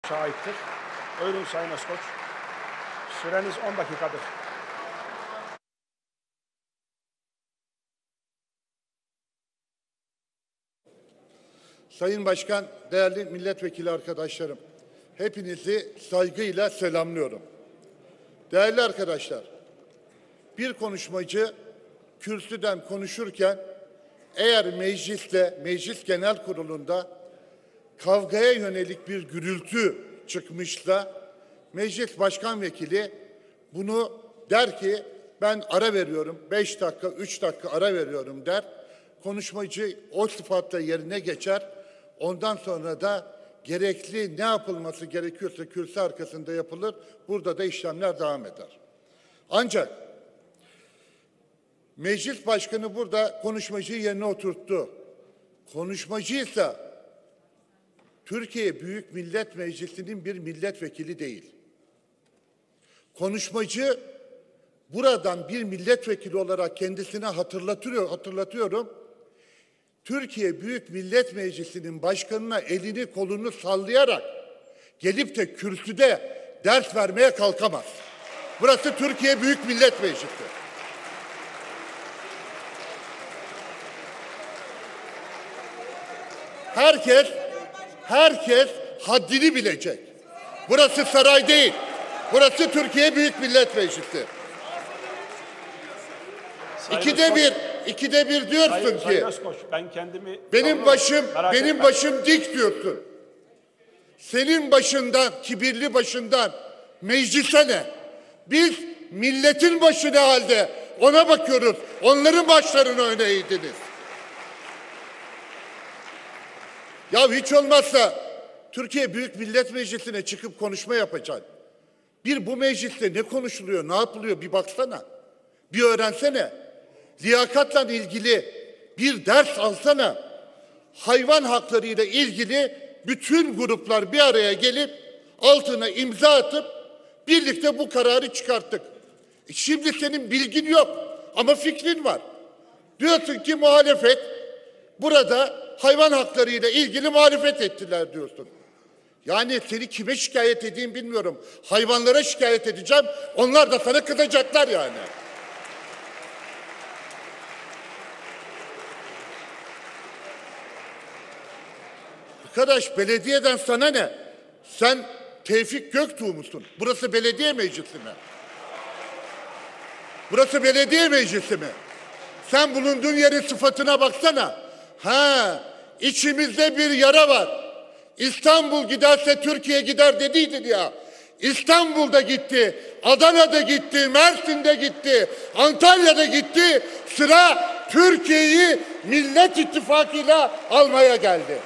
aittir. Buyurun Sayın Özkoç. Süreniz 10 dakikadır. Sayın Başkan, değerli milletvekili arkadaşlarım, hepinizi saygıyla selamlıyorum. Değerli arkadaşlar, bir konuşmacı kürsüden konuşurken eğer mecliste, Meclis Genel Kurulu'nda kavgaya yönelik bir gürültü çıkmışsa Meclis Başkan Vekili bunu der ki ben ara veriyorum, 5 dakika, 3 dakika ara veriyorum der. Konuşmacı o sıfatla yerine geçer. Ondan sonra da gerekli ne yapılması gerekiyorsa kürsü arkasında yapılır. Burada da işlemler devam eder. Ancak Meclis Başkanı burada konuşmacıyı yerine oturttu. Konuşmacıysa Türkiye Büyük Millet Meclisi'nin bir milletvekili değil. Konuşmacı buradan bir milletvekili olarak kendisine hatırlatıyorum. Türkiye Büyük Millet Meclisi'nin başkanına elini kolunu sallayarak gelip de kürsüde ders vermeye kalkamaz. Burası Türkiye Büyük Millet Meclisi. Herkes haddini bilecek. Burası saray değil. Burası Türkiye Büyük Millet Meclisi. İkide bir diyorsun ki Özkoç, ben kendimi benim başım dik diyorsun. Senin başından, kibirli başından meclise ne? Biz milletin başı ne halde? Ona bakıyoruz. Onların başlarını öne eğdiniz. Ya hiç olmazsa Türkiye Büyük Millet Meclisi'ne çıkıp konuşma yapacaksın. Bu mecliste ne konuşuluyor, ne yapılıyor bir baksana. Bir öğrensene. Liyakatla ilgili bir ders alsana. Hayvan hakları ile ilgili bütün gruplar bir araya gelip altına imza atıp birlikte bu kararı çıkarttık. Şimdi senin bilgin yok ama fikrin var. Diyorsun ki muhalefet burada hayvan hakları ile ilgili muhalefet ettiler diyorsun. Yani seni kime şikayet edeyim bilmiyorum. Hayvanlara şikayet edeceğim. Onlar da sana kızacaklar yani. Arkadaş belediyeden sana ne? Sen Tevfik Göktuğ musun? Burası belediye meclisi mi? Burası belediye meclisi mi? Sen bulunduğun yerin sıfatına baksana. İçimizde bir yara var. İstanbul giderse Türkiye gider dediydin ya. İstanbul'da gitti, Adana'da gitti, Mersin'de gitti, Antalya'da gitti. Sıra Türkiye'yi Millet İttifakı'yla almaya geldi.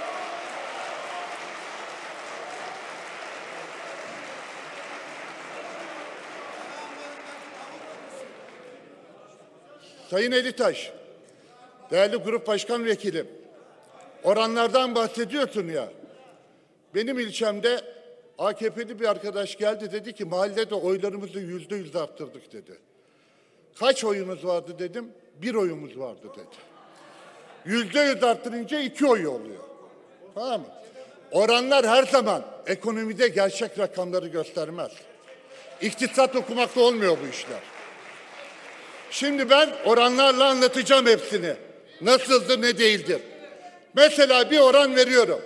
Sayın Elitaş, değerli grup başkan vekilim, oranlardan bahsediyorsun ya. Benim ilçemde AKP'li bir arkadaş geldi dedi ki mahallede oylarımızı %100 arttırdık dedi. Kaç oyumuz vardı dedim, 1 oyumuz vardı dedi. %100 arttırınca 2 oy oluyor. Tamam mı? Oranlar her zaman ekonomide gerçek rakamları göstermez. İktisat okumakla olmuyor bu işler. Şimdi ben oranlarla anlatacağım hepsini. Nasıldır, ne değildir. Mesela bir oran veriyorum.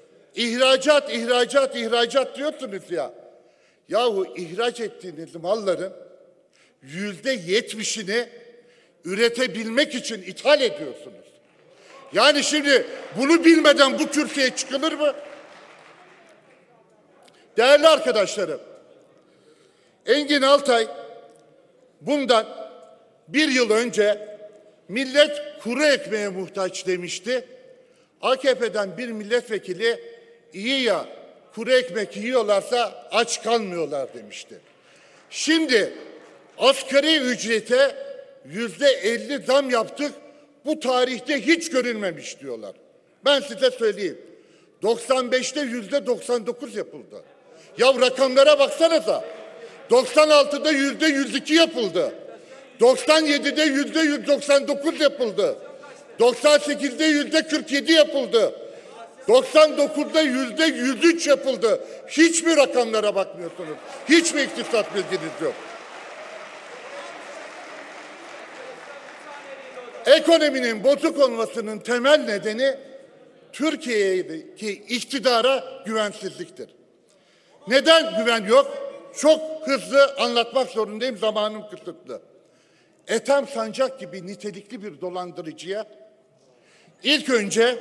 İhracat diyorsunuz ya. Yahu ihraç ettiğiniz malların %70'ini üretebilmek için ithal ediyorsunuz. Yani şimdi bunu bilmeden bu kürsüye çıkılır mı? Değerli arkadaşlarım, Engin Altay bundan 1 yıl önce millet kuru ekmeğe muhtaç demişti. AKP'den bir milletvekili iyi ya kuru ekmek yiyorlarsa aç kalmıyorlar demişti. Şimdi asgari ücrete %50 zam yaptık. Bu tarihte hiç görülmemiş diyorlar. Ben size söyleyeyim. 95'te %99 yapıldı. Ya rakamlara baksanıza. 96'da %102 yapıldı. 97'de %199 yapıldı. 98'de %47 yapıldı. 99'da %103 yapıldı. Hiç mi rakamlara bakmıyorsunuz? Hiç mi iktisat bilginiz yok? Ekonominin bozuk olmasının temel nedeni Türkiye'deki iktidara güvensizliktir. Neden güven yok? Çok hızlı anlatmak zorundayım, zamanım kısıtlı. Ethem Sancak gibi nitelikli bir dolandırıcıya ilk önce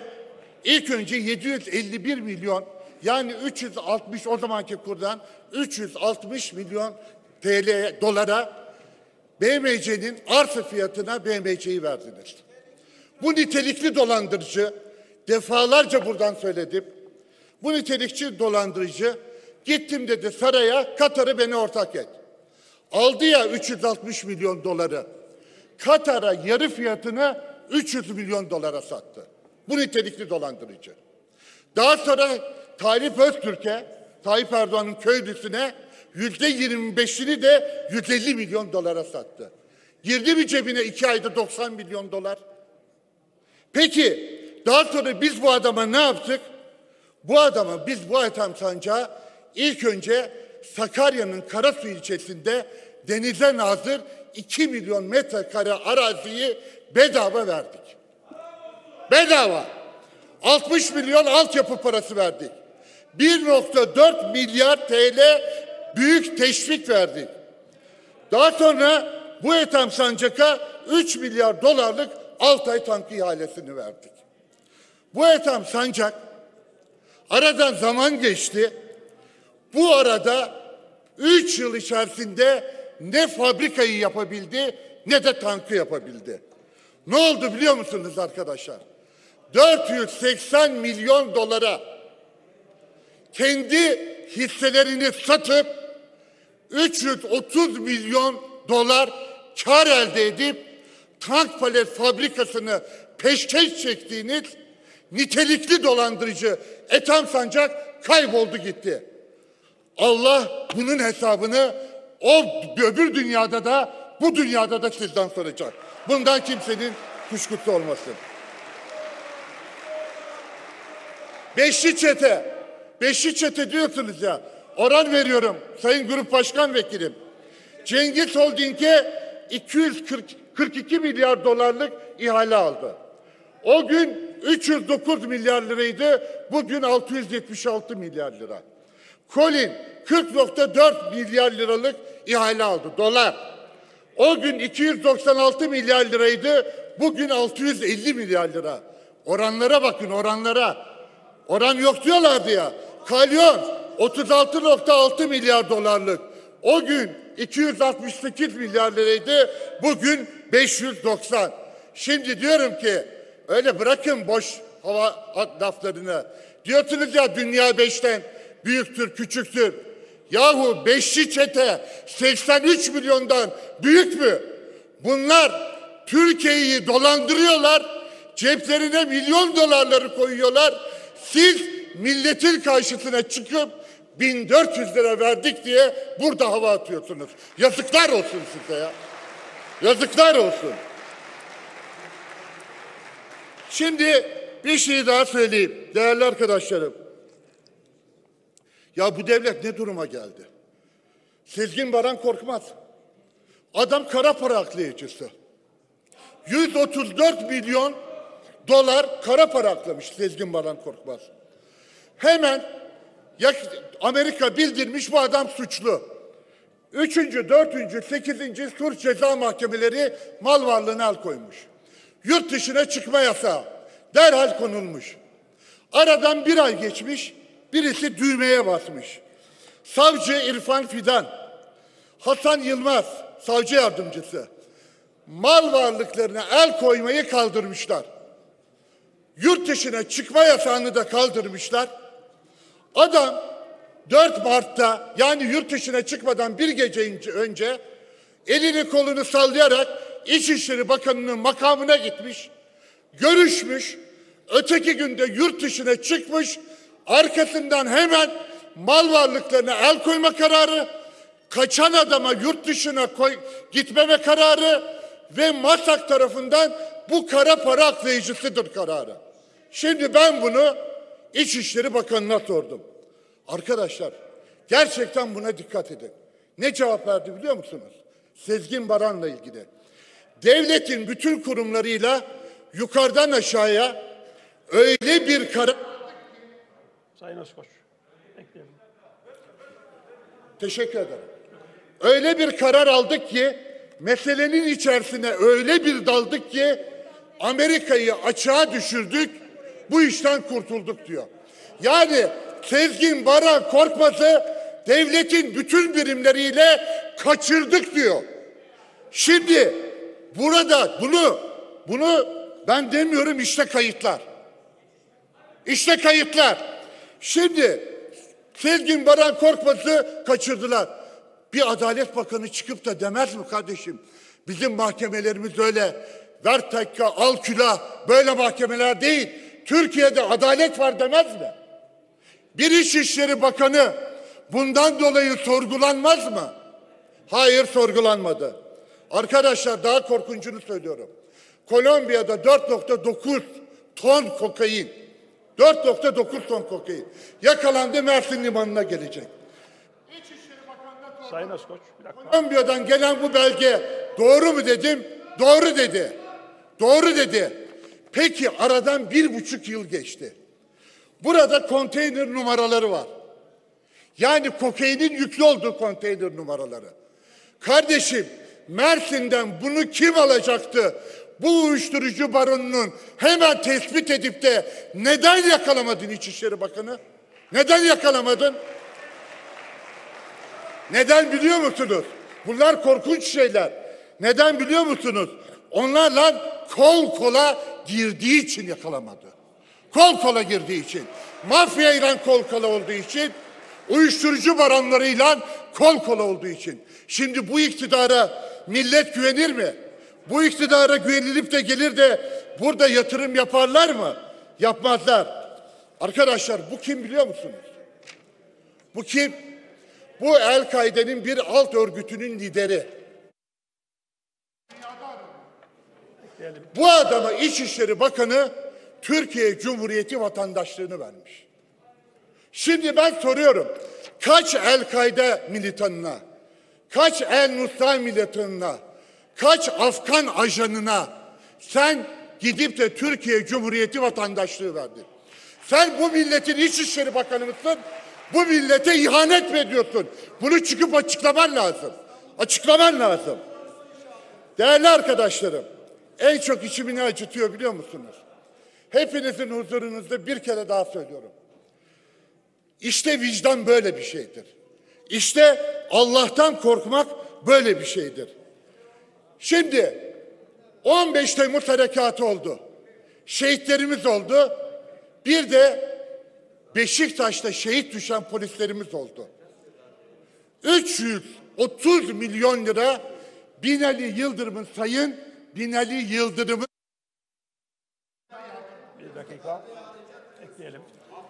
751 milyon, yani 360, o zamanki kurdan 360 milyon TL dolara BMC'nin arsa fiyatına BMC'yi verdiniz. Bu nitelikli dolandırıcı, defalarca buradan söyledim, bu nitelikçi dolandırıcı gittim dedi saraya, Katar'ı beni ortak et. Aldı ya 360 milyon doları. Katar'a yarı fiyatını 300 milyon dolara sattı. Bu nitelikli dolandırıcı. Daha sonra Tayyip Erdoğan'ın köylüsüne %25'ini de 150 milyon dolara sattı. Girdi mi cebine 2 ayda 90 milyon dolar? Peki daha sonra biz bu adama ne yaptık? Bu Ethem Sancak'a ilk önce Sakarya'nın Karasu ilçesinde denize nazır 2 milyon metrekare araziyi bedava verdik. Bedava. 60 milyon altyapı parası verdik. 1,4 milyar TL büyük teşvik verdik. Daha sonra bu Ethem Sancak'a 3 milyar dolarlık Altay tankı ihalesini verdik. Bu Ethem Sancak, aradan zaman geçti. Bu arada 3 yıl içerisinde ne fabrikayı yapabildi ne de tankı yapabildi. Ne oldu biliyor musunuz arkadaşlar? 480 milyon dolara kendi hisselerini satıp 330 milyon dolar kar elde edip tank palet fabrikasını peşkeş çektiğiniz nitelikli dolandırıcı Ethem Sancak kayboldu gitti. Allah bunun hesabını o öbür dünyada da bu dünyada da sizden soracak. Bundan kimsenin kuşkusu olmasın. Beşli çete diyorsunuz ya. Oran veriyorum Sayın Grup Başkan Vekilim. Cengiz Holding'e 242 milyar dolarlık ihale aldı. O gün 309 milyar liraydı, bugün 676 milyar lira. Colin 40,4 milyar liralık ihale aldı, dolar. O gün 296 milyar liraydı, bugün 650 milyar lira. Oranlara bakın, oranlara. Oran yok diyorlardı ya. Kalyon 36,6 milyar dolarlık. O gün 268 milyar liraydı, bugün 590. Şimdi diyorum ki öyle bırakın boş hava laflarını. Diyorsunuz ya dünya 5'ten büyüktür, küçüktür. Yahu beşli çete 83 milyondan büyük mü? Bunlar Türkiye'yi dolandırıyorlar. Ceplerine milyon dolarları koyuyorlar. Siz milletin karşısına çıkıp 1400 lira verdik diye burada hava atıyorsunuz. Yazıklar olsun size ya. Yazıklar olsun. Şimdi bir şey daha söyleyeyim değerli arkadaşlarım. Ya bu devlet ne duruma geldi? Sezgin Baran Korkmaz. Adam kara para aklayıcısı. 134 milyon dolar kara para aklamış Sezgin Baran Korkmaz. Hemen Amerika bildirmiş bu adam suçlu. 3., 4., 8. Suç Ceza Mahkemeleri mal varlığına el koymuş. Yurt dışına çıkma yasağı derhal konulmuş. Aradan bir ay geçmiş, birisi düğmeye basmış. Savcı İrfan Fidan, Hasan Yılmaz, savcı yardımcısı, mal varlıklarına el koymayı kaldırmışlar. Yurt dışına çıkma yasağını da kaldırmışlar. Adam 4 Mart'ta, yani yurt dışına çıkmadan bir gece önce elini kolunu sallayarak İçişleri Bakanı'nın makamına gitmiş, görüşmüş, öteki günde yurt dışına çıkmış, arkasından hemen mal varlıklarına el koyma kararı, kaçan adama yurt dışına gitmeme kararı ve MASAK tarafından bu kara para aklayıcısıdır kararı. Şimdi ben bunu İçişleri Bakanı'na sordum. Arkadaşlar gerçekten buna dikkat edin. Ne cevap verdi biliyor musunuz? Sezgin Baran'la ilgili. Devletin bütün kurumlarıyla yukarıdan aşağıya öyle bir karar... Sayın Özkoç, bekleyelim. Teşekkür ederim. Öyle bir karar aldık ki, meselenin içerisine öyle bir daldık ki, Amerika'yı açığa düşürdük, bu işten kurtulduk diyor. Yani Sezgin Baran Korkmaz'ı devletin bütün birimleriyle kaçırdık diyor. Şimdi burada bunu ben demiyorum, işte kayıtlar. İşte kayıtlar. Şimdi Sezgin Baran Korkmaz'ı kaçırdılar. Bir Adalet Bakanı çıkıp da demez mi kardeşim? Bizim mahkemelerimiz öyle ver tekka al külah böyle mahkemeler değil. Türkiye'de adalet var demez mi? Bir İçişleri Bakanı bundan dolayı sorgulanmaz mı? Hayır, sorgulanmadı. Arkadaşlar daha korkuncunu söylüyorum. Kolombiya'da 4,9 ton kokain, 4,9 ton kokain yakalandı, Mersin limanına gelecek. İçişleri Bakanı'na Sayın Özkoç, bir dakika. Kolombiya'dan gelen bu belge doğru mu dedim? Doğru dedi. Doğru dedi. Peki aradan 1,5 yıl geçti. Burada konteyner numaraları var. Yani kokainin yüklü olduğu konteyner numaraları. Kardeşim, Mersin'den bunu kim alacaktı? Bu uyuşturucu baronunun hemen tespit edip de neden yakalamadın İçişleri Bakanı? Neden yakalamadın? Neden biliyor musunuz? Bunlar korkunç şeyler. Neden biliyor musunuz? Onlarla kol kola girdiği için yakalamadı. Kol kola girdiği için. Mafyayla kol kola olduğu için. Uyuşturucu baronlarıyla kol kola olduğu için. Şimdi bu iktidara millet güvenir mi? Bu iktidara güvenilip de gelir de burada yatırım yaparlar mı? Yapmazlar. Arkadaşlar bu kim biliyor musunuz? Bu kim? Bu El-Kaide'nin bir alt örgütünün lideri. Bu adama İçişleri Bakanı Türkiye Cumhuriyeti vatandaşlığını vermiş. Şimdi ben soruyorum, kaç El-Kaide militanına, kaç El-Nusra militanına, kaç Afgan ajanına sen gidip de Türkiye Cumhuriyeti vatandaşlığı verdin? Sen bu milletin İçişleri Bakanı mısın? Bu millete ihanet mi ediyorsun? Bunu çıkıp açıklaman lazım. Açıklaman lazım. Değerli arkadaşlarım, en çok içimi ne acıtıyor biliyor musunuz? Hepinizin huzurunuzda bir kere daha söylüyorum. İşte vicdan böyle bir şeydir. İşte Allah'tan korkmak böyle bir şeydir. Şimdi 15 Temmuz harekatı oldu. Şehitlerimiz oldu. Bir de Beşiktaş'ta şehit düşen polislerimiz oldu. 330 milyon lira Binali Yıldırım'ın, Sayın Binali Yıldırım'ın... Bir dakika. Bekleyelim.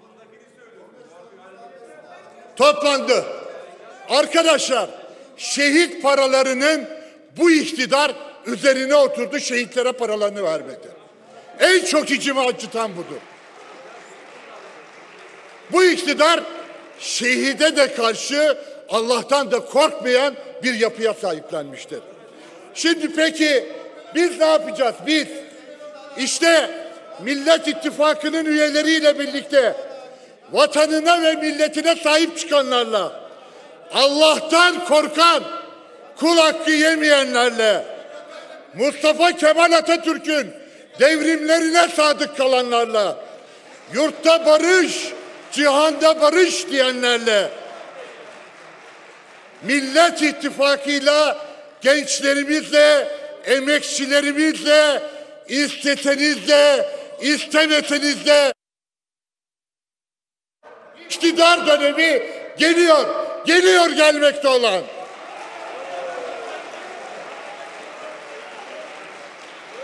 Toplandı. Arkadaşlar, şehit paralarının bu iktidar üzerine oturdu, şehitlere paralarını vermedi. En çok içimi acıtan budur. Bu iktidar şehide de karşı Allah'tan da korkmayan bir yapıya sahiplenmiştir. Şimdi peki biz ne yapacağız? Biz işte Millet İttifakı'nın üyeleriyle birlikte vatanına ve milletine sahip çıkanlarla, Allah'tan korkan, kul hakkı yemeyenlerle, Mustafa Kemal Atatürk'ün devrimlerine sadık kalanlarla, yurtta barış, cihanda barış diyenlerle, Millet İttifakı'yla, gençlerimizle, emekçilerimizle, istesenizle, istemesenizle iktidar dönemi geliyor gelmekte olan